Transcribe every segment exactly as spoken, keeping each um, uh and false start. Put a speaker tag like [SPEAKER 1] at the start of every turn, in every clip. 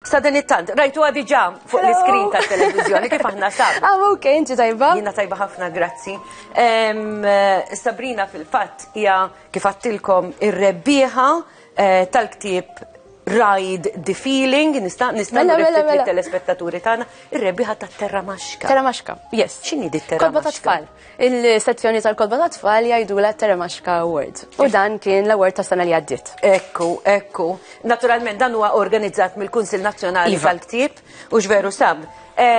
[SPEAKER 1] Sa dan it-tant, rajtu għadiġa fuq l-iskrin ta' televizjoni, kif aħna sab.
[SPEAKER 2] Ah, ok, inti tajba?
[SPEAKER 1] Jina tajba ħafna, grazzi. Sabrina fil-fatt hija kif għattilkom ir-rebbieħa tal-ktieb Ride the Feeling, nista' nirriflet lill-telespettaturi tagħna, ir-rebbieħa tat-Terra Maxka.
[SPEAKER 2] Terra Maxka, yes.
[SPEAKER 1] X'inhi di Terra
[SPEAKER 2] Kodba ta' tfal. Il-sezzjoni tal-Kodba ta' tfal jgħidula Terra Maxka Award. U dan kien l-award ta' sena li għaddiet.
[SPEAKER 1] Ekku, ekku. Naturalment dan huwa organizzat mill-Kunsill Nazzjonali tal-Ktieb u x'veru sab.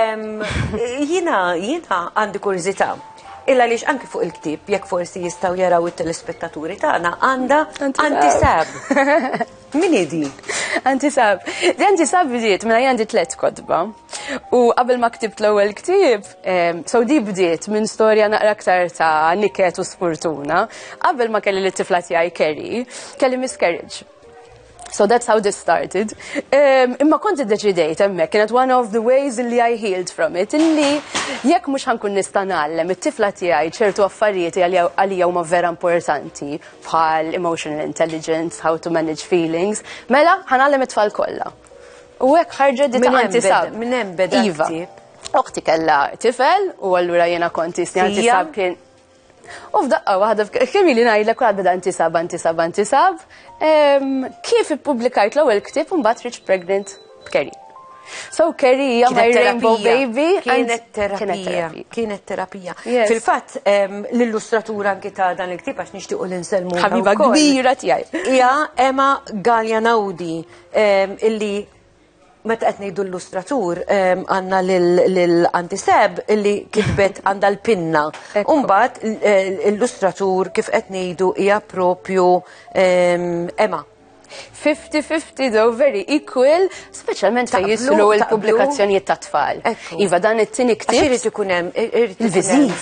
[SPEAKER 1] Jiena jiena għandi kurżità. Illa lix anki fuq il-ktib, jekk forsi jistaw jaraw il-telespettaturi tagħna għandha antisab. Min di?
[SPEAKER 2] Antisab. Di antisab bdiet minna għandi tlet kodba. U qabel ma ktibt l-ewwel ktib, so di bdiet minn storja naqra aktar ta' niket u sfortuna. Qabel ma kelli l-tifla tiegħi Kerry, kelli miscarriage. So that's how this started. Imma kont iddeċidejt hemmhekk kienet one of the ways li I healed from it. Illi jekk mhux ħankun nista' nagħlem it-tifla tiegħi ċertu affarijiet għalija huma vera importanti bħal emotional intelligence, how to manage feelings, mela ħanallem it-tfal kollha. U hekk ħarġet di ta' antisab.
[SPEAKER 1] Minn hemm beda
[SPEAKER 2] Iva. Oħti kellha tifel u allura jiena kont isni antisab kien. U f'daqqa waħda kemm li ngħidlek wara beda antisab, antisab, antisab. Kif ippubblikajt l-ewwel ktieb u mbagħad reached pregnant b'Kerry. So Kerry hija my rainbow baby.
[SPEAKER 1] Kienet terapija. Kienet terapija. Fil-fatt l-illustratura anki ta' dan il-ktieb għax nixtiequ li nselmu.
[SPEAKER 2] Ħabiba kbira tiegħi.
[SPEAKER 1] Hija Emma Gallianaudi illi meta qed ngħidu l-illustratur għandna lill-antiseb illi kitbet għandha l-pinna. U mbagħad l-illustratur kif qed ngħidu hija propju Emma.
[SPEAKER 2] fifty fifty though, very equal, speċjalment fejn jislu l-pubblikazzjonijiet ta' tfal. Iva dan it-tieni ktieb.
[SPEAKER 1] Irid ikun hemm il-viżiv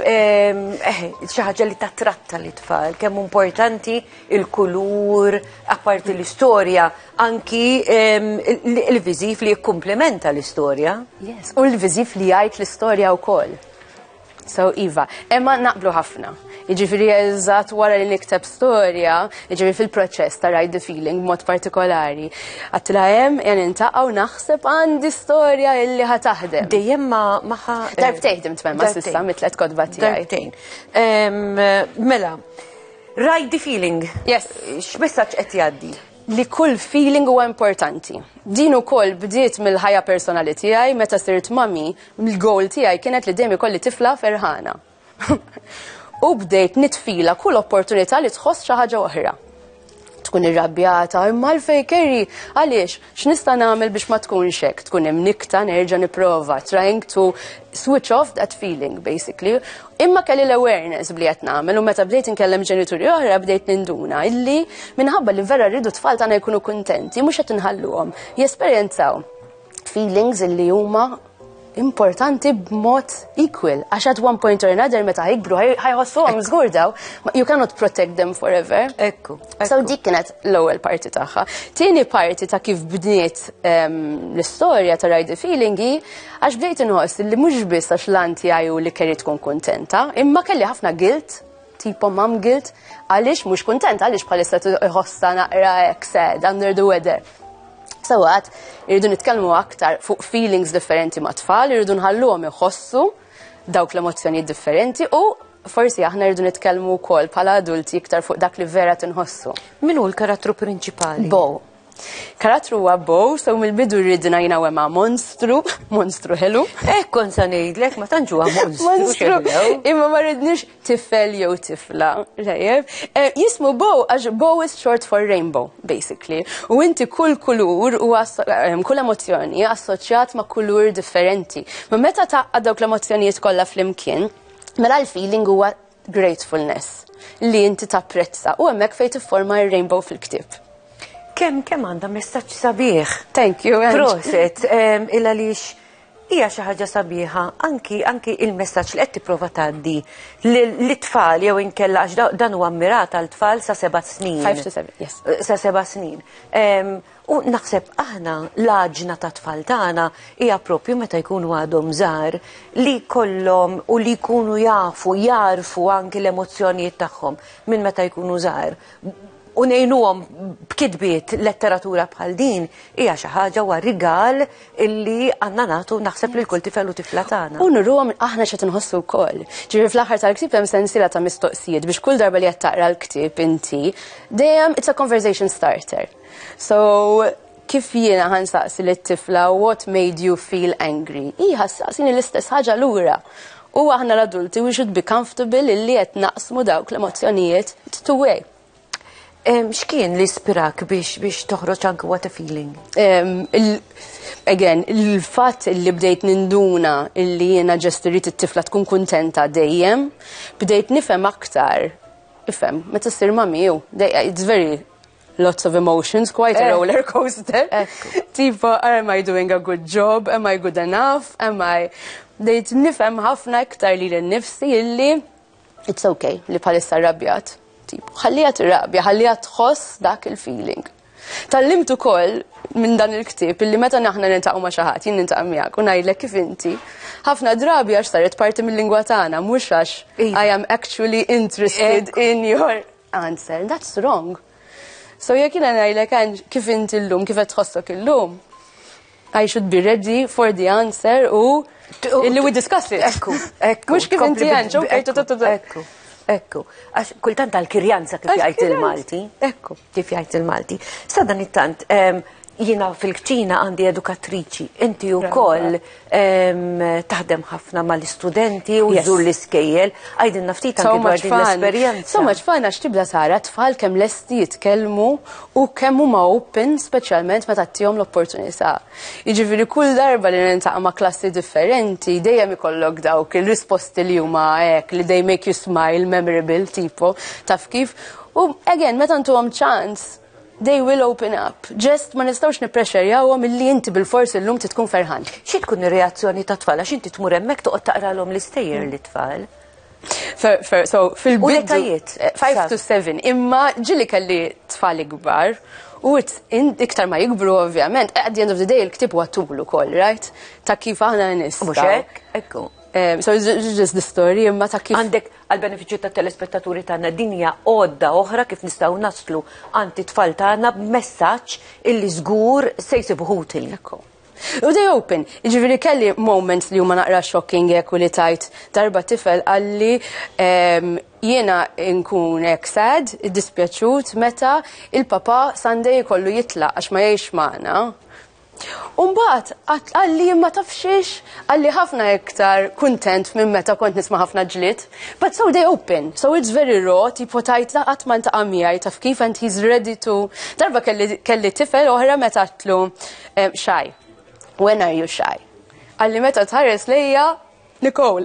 [SPEAKER 1] xi ħaġa li tatratta l-tfal, kemm importanti il-kulur, apparti l-istorja, anki il-viżiv li jikkumplementa l-istorja.
[SPEAKER 2] Yes, u l-viżiv li jgħid l-istorja wkoll. So Iva, imma naqblu ħafna. Jiġifieri eżatt wara li nikteb storja, jiġifieri fil-proċess ta' Ride the Feeling b'mod partikolari. Għattila hemm jen intaqgħu naħseb għandi storja illi ħataħdem.
[SPEAKER 1] Dejjem ma maħa.
[SPEAKER 2] Darbtejn timtmem ma s'issa mit-tliet kodba tiegħi.
[SPEAKER 1] Darbtejn. Mela, Ride the Feeling.
[SPEAKER 2] Yes.
[SPEAKER 1] X'messaġġ qed jgħaddi?
[SPEAKER 2] Li kull feeling huwa importanti. Din ukoll bdiet mill-ħajja personali tiegħi meta sirt mami, il-goal tiegħi kienet li dejjem ikolli tifla ferħana. U bdejt nitfila kull opportunità li tħoss xi ħaġa oħra. Tkun irrabjata, imma l-fej Kerry, għaliex, x'nista' nagħmel biex ma tkunx hekk, tkun hemm nikta nerġa' nipprova, trying to switch off that feeling basically. Imma kelli l-awareness bli qed nagħmel u meta bdejt inkellem ġenituri oħra bdejt ninduna illi minħabba li vera rridu tfal tagħna jkunu kuntenti mhux qed inħalluhomjesperjenzaw feelings illi huma importanti b'mod equal. Għax at one point or another meta jikbru ħajħossuhom żgur daw, you cannot protect them forever.
[SPEAKER 1] Ekku.
[SPEAKER 2] So dik kienet l-ewwel parti tagħha. Tieni parti ta' kif bniet l-istorja ta' Ride the Feeling hi għax bdejt inħoss li mhux biss għax lan tiegħi li Kerry tkun kuntenta, imma kelli ħafna guilt, tipo mom guilt, għaliex mhux kuntenta għaliex bħalissa tħossha naqra hekk sad, under the weather. Sewaqt, irridu nitkellmu aktar fuq feelings differenti ma' tfal, irridu nħalluhom iħossu dawk l-emozzjonijiet differenti u forsi aħna rridu nitkellmu wkoll bħala adulti iktar fuq dak li vera tinħossu.
[SPEAKER 1] Min hu l-karattru prinċipali?
[SPEAKER 2] Bow. Karattru huwa Bow, so mill-bidu rridna jina ma' monstru, monstru ħelu.
[SPEAKER 1] Eh, kon sa ngħidlek ma tantx huwa monstru.
[SPEAKER 2] Monstru. Imma ma rridniex tifel jew tifla. Rajjeb. Jismu Bow għax Bow is short for rainbow, basically. U inti kull kulur u kull emozzjoni assoċjat ma' kulur differenti. Ma meta taqqa' dawk l-emozzjonijiet kollha flimkien, mela l-feeling huwa gratefulness li inti tapprezza u hemmhekk fejn tifforma r-rainbow fil-ktieb.
[SPEAKER 1] Kemm kemm għandha messaġġ sabiħ.
[SPEAKER 2] Thank you.
[SPEAKER 1] Proset, illa lix hija xi ħaġa sabiħa anki anki il-messaġġ li qed tipprova tgħaddi lit-tfal jew inkella għax dan huwa ammirat għal tfal sa seba' snin.
[SPEAKER 2] Five to seven, yes.
[SPEAKER 1] Sa seba' snin. U naħseb aħna l-aġna ta' tfal tagħna hija proprju meta jkunu għadhom żgħar li kollhom u li jkunu jafu, jarfu anki l-emozzjonijiet tagħhom minn meta jkunu żgħar. u ngħinuhom b'kitbiet letteratura bħal din hija xi ħaġa wa rigal illi għandna nagħtu naħseb lil kull tifel u tifla tagħna.
[SPEAKER 2] U nurruhom aħna x'qed inħossu wkoll. Ġifieri fl-aħħar tal-ktieb hemm sensiela ta' mistoqsijiet biex kull darba li qed taqra l-ktieb inti dejjem it's a conversation starter. So kif jiena ħansaqsi lit-tifla what made you feel angry? Iha saqsini l-istess ħaġa lura. U aħna l-adulti we should be comfortable illi qed naqsmu dawk l-emozzjonijiet two way.
[SPEAKER 1] X'kien li ispirak biex biex toħroġ anke what a feeling?
[SPEAKER 2] Um, il, again, il-fatt li bdejt ninduna illi jiena ġestirit it-tifla tkun kuntenta dejjem, bdejt nifhem aktar, ifhem, meta ssir mami ju, it's very lots of emotions, quite a roller coaster. Tipo, am I doing a good job? Am I good enough? Am I... Bdejt nifhem ħafna iktar li l-nifsi illi it's okay li bħalissa rrabjat. Tipo, ħallija tirrabja, ħallija tħoss dak il-feeling. Tallimt ukoll minn dan il-ktieb illi meta naħna nintaqgħu ma' xi ħadd, jien nintaq' miegħek u ngħidlek kif inti. Ħafna drabi għax saret parti mill-lingwa tagħna, mhux għax I am actually interested in your answer. That's wrong. So jekk jiena ngħidlek kif inti llum, kif qed tħossok illum, I should be ready for the answer u illi we discuss it.
[SPEAKER 1] Ekku, ekku.
[SPEAKER 2] Mhux kif inti għanġu,
[SPEAKER 1] ekku, ekku. Għax kultant tal-kirjanza kif jgħid il-Malti. Ekku, kif jgħid il-Malti. Sa dan it-tant, jiena fil-kċina għandi edukatriċi. Inti wkoll taħdem ħafna mal-istudenti u żżur l-iskejjel. Għajdilna ftit anke dwar din l-esperjenza.
[SPEAKER 2] So much fun għax tibda Sara tfal kemm lesti jitkellmu u kemm huma open speċjalment meta tihom l-opportunità. Jiġifieri kull darba li nintaqa' ma' klassi differenti dejjem ikollok dawk il-risposti li huma hekk li they make you smile, memorable tipo taf kif. U again meta ntuhom chance they will open up. Just ma nistawx nipprexxerjawhom milli inti bil-fors illum tkun ferħan.
[SPEAKER 1] Xi tkun ir-reazzjoni ta' tfal għax inti tmur hemmhekk toqgħod taqralhom l-istejjer lit-tfal?
[SPEAKER 2] So fil-bidu five
[SPEAKER 1] Sab.
[SPEAKER 2] to seven imma ġili kelli tfal ikbar u iktar ma jikbru ovvjament at the end of the day il-ktieb huwa tul ukoll, right? Ta' kif aħna nistgħu.
[SPEAKER 1] Mhux hekk? Ekku.
[SPEAKER 2] Um, so it's just the story imma ta' kif
[SPEAKER 1] għandek għal-benefiċċju ta' telespettaturi tagħna din hija għodda oħra kif nistgħu naslu għandi tfal tagħna b'messaġġ illi żgur se jsibu ħutil.
[SPEAKER 2] U they open. Ġifieri kelli moments li huma naqra shocking jekk u li tajt darba tifel għalli um, jiena nkun hekk sad, iddispjaċut meta il-papa Sunday kollu jitlaq għax ma jgħix magħna. Umbat, għalli ma tafxiex, għalli ħafna iktar kontent minn meta kont nisma ħafna ġlit. But so they open, so it's very raw, tipo tajta għatman ta' għamijaj, taf kif and he's ready to... Darba kelli, kelli tifel oħra meta għatlu um, shy. When are you shy? Għalli meta tħares lejja, Nicole.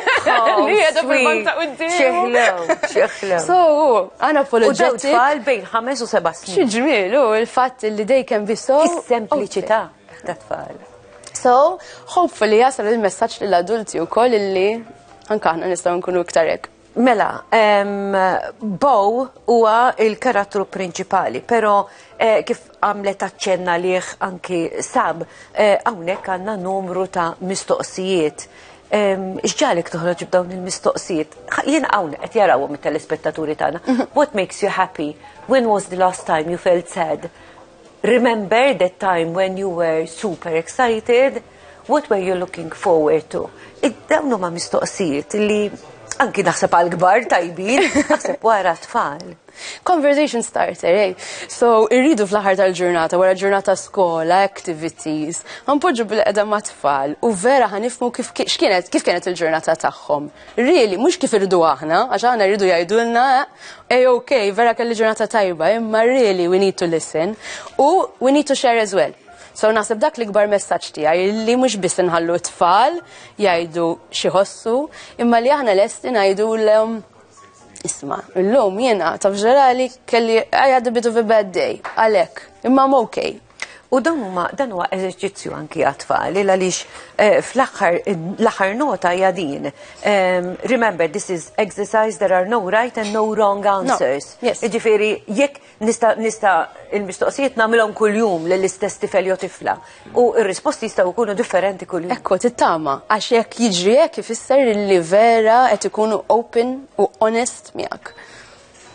[SPEAKER 2] Li għedha fil-banta uddim.
[SPEAKER 1] Xeħlew, xeħlew.
[SPEAKER 2] So, għana apologetic.
[SPEAKER 1] U daw tfal bejn ħames u seba' snin.
[SPEAKER 2] Xieġmil, u il-fatt li they can be so...
[SPEAKER 1] Is-sempliċità ta' tfal.
[SPEAKER 2] So, hopefully jasal il-messaġġ lill-adulti wkoll illi anke aħna nistgħu nkunu iktar hekk.
[SPEAKER 1] Mela, um, Bow huwa il-karattru prinċipali, pero eh, kif għamlet aċċenna liħ anki Sab, hawnhekk eh, għandna numru ta' mistoqsijiet. X'ġalek toħroġ b'dawn il-mistoqsijiet? Jien hawn qed jarawhom it-telespettaturi tagħna. What makes you happy? When was the last time you felt sad? Remember that time when you were super excited? What were you looking forward to? Dawn huma mistoqsijiet li anki naħseb għal-kbar tajbin, naħseb wara tfal.
[SPEAKER 2] Conversation starter, eh? So, irridu fl-aħħar tal-ġurnata, wara ġurnata skola, activities, għanpoġġu bil-qeda ma' tfal, u vera ħanifmu kif kienet kif kienet il-ġurnata tagħhom. Really, mhux kif irridu aħna, għax aħna rridu jgħidulna, eh, okay, vera kelli ġurnata tajba, imma really we need to listen, u we need to share as well. So naħseb dak li kbar messaġġ tiegħi li mhux biss inħallu tfal jgħidu xi ħossu, imma li aħna lesti ngħidulhom isma' illum jiena taf ġrali kelli I had a bit of a bad day għalhekk, imma I'm okay.
[SPEAKER 1] U dan huma dan huwa eżerċizzju anki għat-tfal għaliex eh, fl-aħħar l-aħħar nota hija din. Um, remember, this is exercise, there are no right and no wrong answers.
[SPEAKER 2] No. Yes.
[SPEAKER 1] Ġifieri jekk nista' nista' il-mistoqsijiet nagħmilhom kuljum lill-istess tifel jew tifla. U r-risposti jistgħu jkunu differenti kuljum.
[SPEAKER 2] Ekku tittama għax jekk jiġri hekk ifisser li vera qed ikunu open u honest miegħek.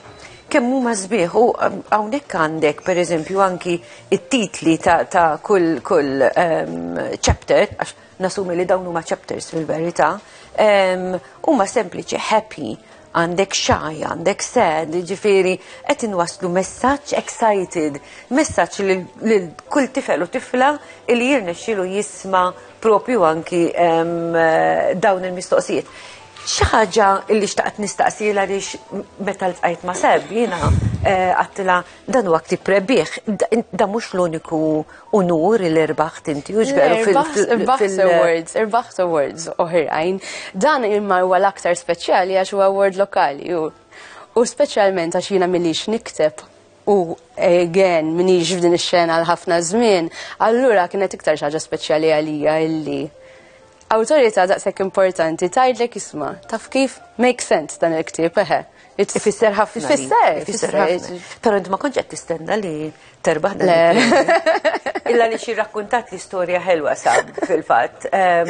[SPEAKER 1] kemm huma sbieħ u hawnhekk għandek pereżempju anki it-titli ta' kull kull chapter, għax nasumi li dawn huma chapters fil-verità, huma sempliċi happy, għandek shy, għandek sad, ġifieri qed inwasslu messaġġ excited, messaġġ lil kull tifel u tifla li jirnexxielu jisma' propju anki dawn il-mistoqsijiet. Xi ħaġa li xtaqt nistaqsila għaliex meta ltqajt ma' Seb jiena għattila dan huwa ktieb rebbieħ, da mhux l-uniku unur li rbaħt inti u ġveru
[SPEAKER 2] fil- awards, irbaħt awards oħrajn. Dan imma huwa l-aktar speċjali għax huwa award lokali u speċjalment għax jiena milix nikteb u again minix f'din ix-xena għal ħafna żmien, allura kienet iktar xi ħaġa speċjali għalija illi awtorità daqshekk importanti tgħidlek isma' taf kif make sense dan il-ktieb eħe.
[SPEAKER 1] Ifisser ħafna.
[SPEAKER 2] Ifisser,
[SPEAKER 1] ifisser ħafna. Però inti ma kontx qed tistenna li terbaħ dan. Illa li xi rrakkuntat l-istorja ħelwa sab fil-fatt.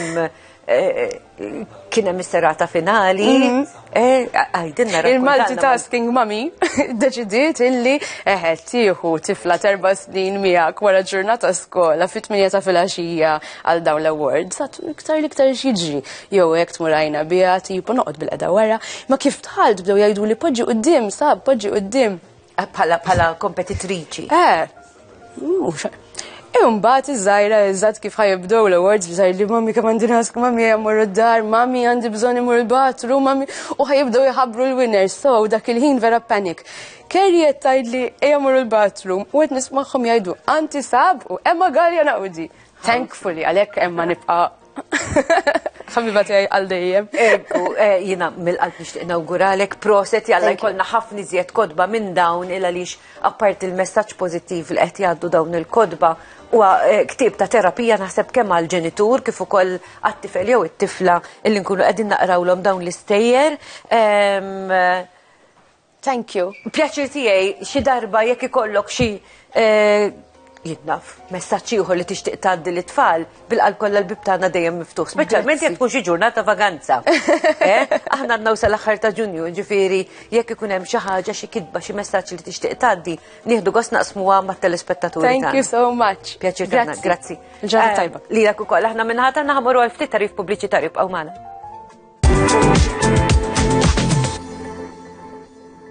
[SPEAKER 1] Kien hemm is-serata finali, għajdilna
[SPEAKER 2] il-multitasking mami deċidiet illi eħe tieħu tifla terba' snin miegħek wara ġurnata skola fit-tminja ta' filgħaxija għal dawn l-awards, iktar iktar xiġri. Jew hekk tmurajna biha tipu noqgħod bil-qeda wara, ma kif tħalt bdew jgħidu li poġġi quddiem, sab, poġġi quddiem.
[SPEAKER 1] Bħala kompetitriċi.
[SPEAKER 2] Eh, Imbagħad iż-żgħira eżatt kif ħajibdew l-awards bżgħir li mami kemm għandi nask mami jemmur id-dar, mami għandi bżonn imur il-bathroom, mami u ħajibdew jħabbru l-winners. So dak il-ħin vera panic. Kerri qed tgħidli ejja mmur il-bathroom u qed nismagħhom jgħidu anti sab u Emma Galja naqudi. Thankfully għalhekk Emma nibqa' ħabiba tiegħi għal dejjem.
[SPEAKER 1] Ekku, jiena mill-qalb nixtieq inawguralek proset jalla jkollna ħafna iżjed kodba minn dawn il għaliex apparti il-messaġġ pożittiv li qed jgħaddu dawn il-kodba huwa ktieb ta' terapija naħseb kemm għall ġenitur kif ukoll għat-tifel jew it-tifla illi nkunu qegħdin naqrawlhom dawn l-istejjer.
[SPEAKER 2] Thank you.
[SPEAKER 1] Pjaċir tiegħi xi darba jekk ikollok xi jitnaf, messaġġ ieħor li tixtieq tgħaddi lit-tfal bil-qalb kollha l-bib tagħna dejjem miftuħ, speċjalment jekk tkun xi ġurnata vaganza. Aħna għandna sal aħħar ta' Ġunju, ġifieri jekk ikun hemm xi ħaġa xi kitba xi messaġġ li tixtieq tgħaddi, nieħdu gost naqsmuha mat-telespettaturi tagħna.
[SPEAKER 2] Thank you so much.
[SPEAKER 1] Pjaċir tagħna, grazzi.
[SPEAKER 2] Ġurnata tajba.
[SPEAKER 1] Lilek ukoll aħna minn ħadd għandna ħamorru għal ftit tarif pubbliċitarju bqgħu magħna.